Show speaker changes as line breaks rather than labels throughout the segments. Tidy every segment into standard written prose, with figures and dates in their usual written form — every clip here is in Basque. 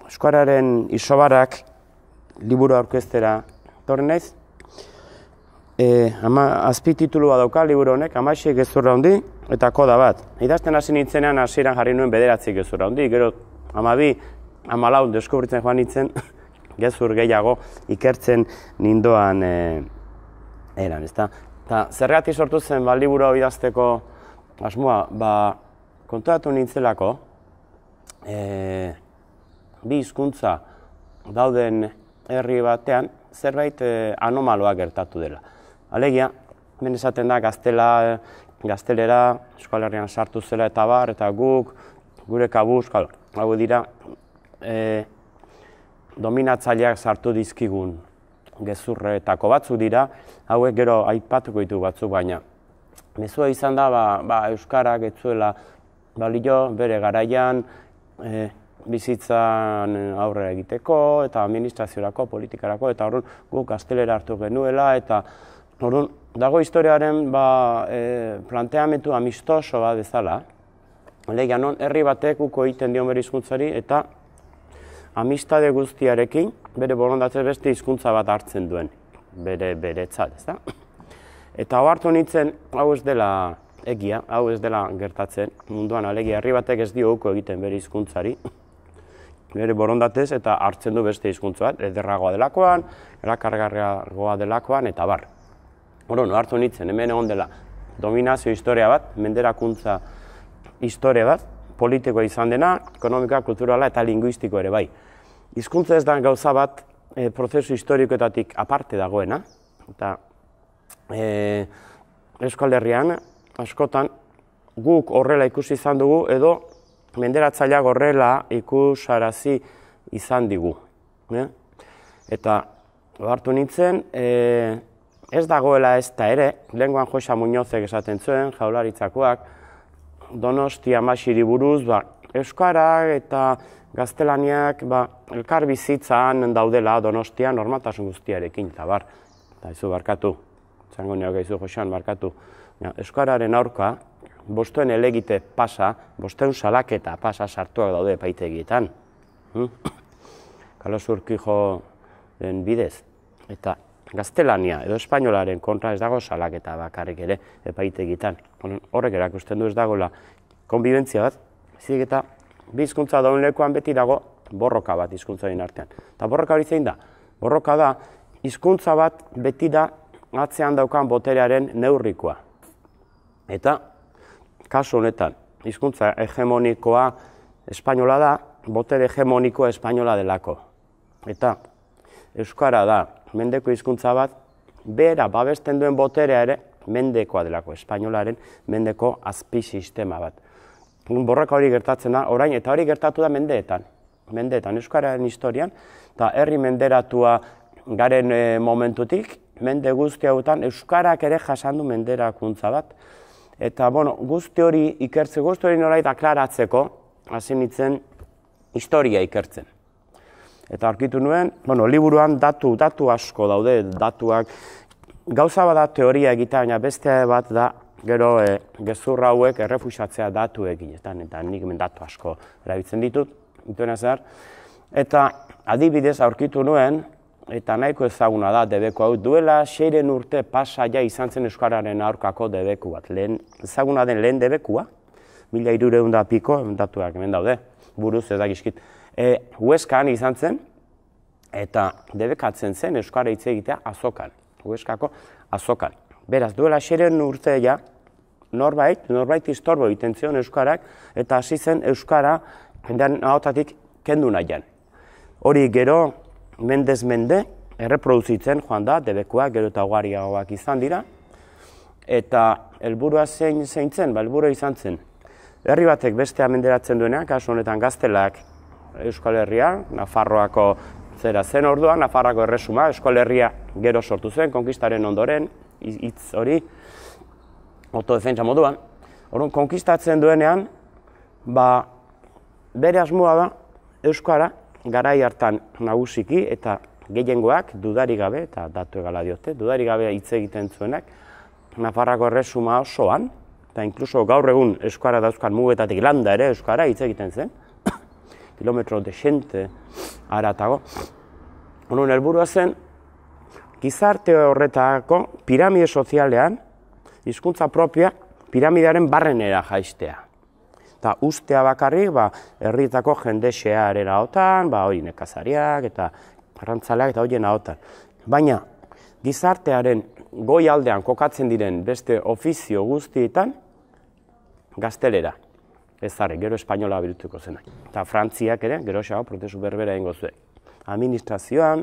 Euskararen Isobarak liburu aurkeztera etorri naiz. Azpititulua dauka liburu honek, 16 gezurra handi eta koda bat. Idazten hasi nintzenean hasieran jarri nuen 9 gezurra handi, gero 12, 14 deskubritzen joan nintzen gezur gehiago ikertzen nindoan eran, ezta? Eta zergatik sortu zen liburu idazteko asmoa, konturatu nintzelako bi hizkuntza dauden herri batean zerbait anomaloa gertatu dela. Alegia, hemen esaten da gaztelera Euskal Herrian sartu zela eta bar, eta guk, gure kabuz, hau dira, dominatzaileak sartu dizkigun gezurretako batzuk dira, hauek gero aipatuko ditu batzuk, baina mezua izan da, Euskarak ez zuela balio bere garaian bizitzan aurrera egiteko, eta administraziorako, politikarako, eta horren guk gaztelera hartu genuela, eta horren dago historiaren planteamendu amistoso bat bezala. Alegia, non herri batek uko egiten dion bere hizkuntzari, eta amistade guztiarekin bere borondatez beste hizkuntza bat hartzen duen, beretzat, ezta? Eta hau hartu nintzen, hau ez dela egia, hau ez dela gertatzen, munduan alegia, herri batek ez dio uko egiten bere hizkuntzari, bere borondatez eta hartzen du beste hizkuntza bat, ederragoa delakoan, erakargarriagoa delakoan, eta bar. Hartu nintzen, hemen egon dela dominazio historia bat, menderakuntza historia bat, politikoa izan dena, ekonomikoa, kulturala eta linguistiko ere bai. Hizkuntza ez da gauza bat prozesu historikoetatik aparte dagoena, eta Euskal Herrian askotan guk horrela ikusi izan dugu edo menderatzaileak horrela ikusarazi izan digu. Eta hartu nintzen, ez dagoela ez da ere, lehengoan Josa Muñozek esaten zuen, jaularitzakoak, Donostia Masiri buruz, Euskarak eta gaztelaniak elkar bizitzan daudela Donostia normaltasun guztiarekin, eta bar, eta izu barkatu, zango neok izu Josan barkatu, Euskararen aurka, 5 elegite pasa, 5 salaketa pasa sartuak daude epaitegietan. Carlos Urquijoren bidez. Eta gaztelania edo espainolaren kontra ez dago salaketa bakarrik ere epaitegietan. Horrek erakusten du ez dagoela konbibentzia bat, ezik eta bi hizkuntza dauen lekuan beti dago borroka bat hizkuntzaren artean. Eta borroka hori zein da? Borroka da hizkuntza bat beti da atzean daukan boterearen neurrikoa. Eta kasu honetan, hizkuntza hegemonikoa espainola da, botere hegemonikoa espainola delako. Eta euskara da mendeko hizkuntza bat, bera babesten duen boterea ere mendekoa delako, espainolaren mendeko azpi sistema bat. Borroka hori gertatzen da, orain, eta hori gertatu da mendeetan, euskararen historian, eta herri menderatua garen momentutik, mende guzti hauetan, euskarak ere jasandu menderakuntza bat. Eta, guzti hori ikertzeko, guzti hori norait aklaratzeko, hasi nintzen historia ikertzen. Eta aurkitu nuen, liburuan datu asko daude, datuak, gauza bat da teoria egitea, baina beste bat da, gero gezurra hauek errefusatzea datuekin, eta nik datu asko erabiltzen ditut, eta adibidez aurkitu nuen, eta nahiko ezaguna da debeku hau, duela 6 urte pasaia izan zen Euskararen aurkako debeku bat. Ezaguna den lehen debekua, 1300 piko, datuak hemen daude, buruz ez dakizkit. Hueskan izan zen, eta debekatzen zen Euskara hitz egitea azokan, Hueskako azokan. Beraz, duela 6 urte ja, norbait istorbo egiten zion Euskarak, eta hasi zen Euskara jendean ahotatik kendu nahian. Hori gero, mendez mende, erreproduzitzen joan da, debekua, gero eta ugariagoak izan dira, eta helburua zein zen, helburua izan zen. Herri batek bestea menderatzen duenean, kasu honetan gaztelak Euskal Herria, Nafarroako zera zen orduan, Nafarroako erresuma, Euskal Herria gero sortu zen, konkistaren ondoren, hitz hori, autodefentsa moduan. Orduan, konkistatzen duenean, bere asmoa da, Euskara, garai hartan nagusiki eta gehiengoak dudarik gabe, eta datu egala diote, dudarik gabe hitz egiten zuenak, Nafarroako erresuma osoan, eta inkluso gaur egun Euskara dauzkan mugetatik landa ere Euskara hitz egiten zen, kilometro desente haratago. Honen helburua zen, gizarte horretako piramide sozialean, hizkuntza propioa piramidearen barrenera jaistea. Eta ustea bakarrik, herrietako jende xearen ahotan, hori nekazariak eta arrantzaleak eta horien ahotan. Baina, gizartearen goi aldean kokatzen diren beste ofizio guztietan, gaztelera. Ezarri, gero espainola biltuko zena. Eta Frantziak ere, gero xago, prozesu berbera egingo zuen. Administrazioan,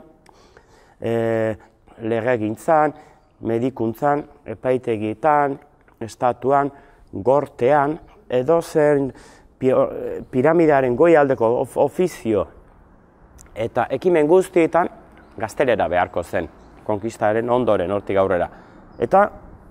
legegintzan, medikuntzan, epaitegietan, estatuan, gortean, edo zen piramidearen goi aldeko ofizio eta ekimen guztietan gaztelera beharko zen, konkistaren ondoren hortik aurrera. Eta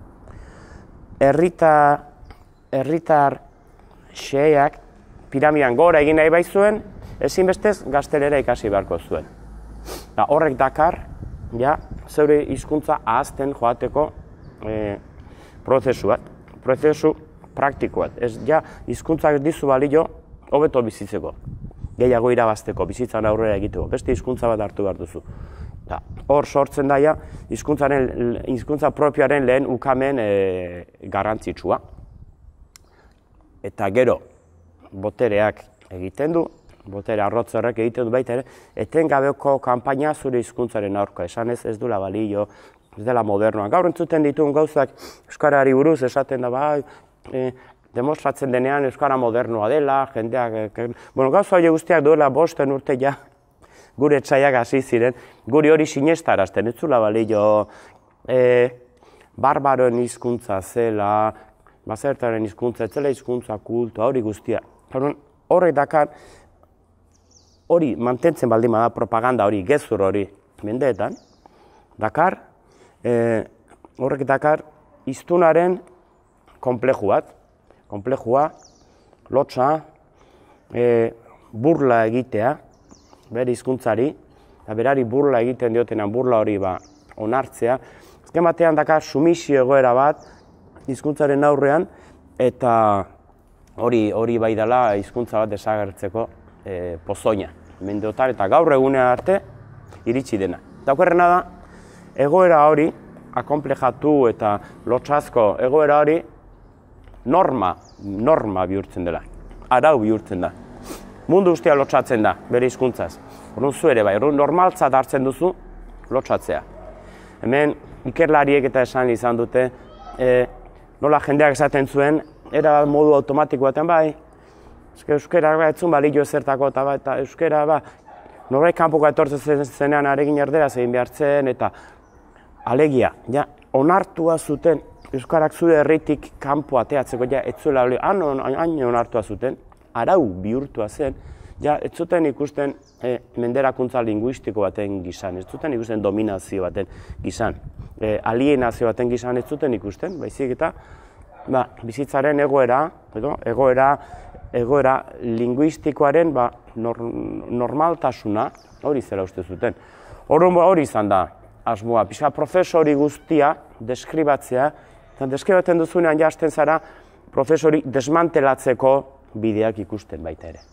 herritar xeak piramidean gora egin nahi baizuen, ezinbestez gaztelera ikasi beharko zuen. Horrek dakar, zeure hizkuntza ahazten joateko prozesu bat, prozesu praktiko bat. Hizkuntzak dizu balio hobeto bizitzeko, gehiago irabazteko, bizitzan aurrera egiteko, beste hizkuntza bat hartu behar duzu. Hor sortzen da hizkuntza propioaren lehen ukamen garrantzitsua. Eta gero, botereak egiten du, botere arrotzerrek egiten du baita ere, etengabeko kanpaina zure hizkuntzaren aurka, esan ez duela balio, ez dela modernoa. Gaur entzuten ditugun gauzak Euskarari buruz esaten da, demostratzen denean Euskara modernoa dela, jendeak... Gauza hori guztiak duela 5 urte gure etxaiak hasi ziren, guri hori sinestarazten, ez zula balio barbaroen hizkuntza zela, basertaren hizkuntza, etzela hizkuntza kultua, hori guztia. Horrek dakar, hori mantentzen baldin bada propaganda hori, gezur hori mendeetan, dakar, horrek dakar, hiztunaren konpleju bat, konplejua, lotsa, burla egitea, bere hizkuntzari, eta berari burla egiten diotenan burla hori onartzea. Azken batean dakar sumisio egoera bat hizkuntzaren aurrean, eta hori bai dela hizkuntza bat desagertzeko pozoina. Mendeotan eta gaur egunea arte iritsi dena. Eta okerrena da, egoera hori, akonplejatu eta lotsazko egoera hori, norma bihurtzen dela, arau bihurtzen da. Mundu guztia lotsatzen da, bere hizkuntzaz. Orduan zu ere bai, normaltzat hartzen duzu lotsatzea. Hemen ikerlariek eta esan izan dute, nola jendeak esaten zuen, era modu automatiko batean bai, euskera etzun balio ezertako eta euskera norbait kanpoko etortzen zenean aregin erderaz egin behartzen eta alegia, onartua zuten euskarak zure herritik kanpo ateatzeko, ez zuela hain onartua zuten, arau bihurtua zen, ez zuten ikusten menderakuntza linguistiko baten gizan, ez zuten ikusten dominazio baten gizan, alienazio baten gizan ez zuten ikusten, baizik eta bizitzaren egoera linguistikoaren normaltasuna hori zela uste zuten. Hori izan da asmoa, pixka prozesu hori guztia deskribatzea, eta deskribatzen duzunean hasten zara prozesu hori desmantelatzeko bideak ikusten baita ere.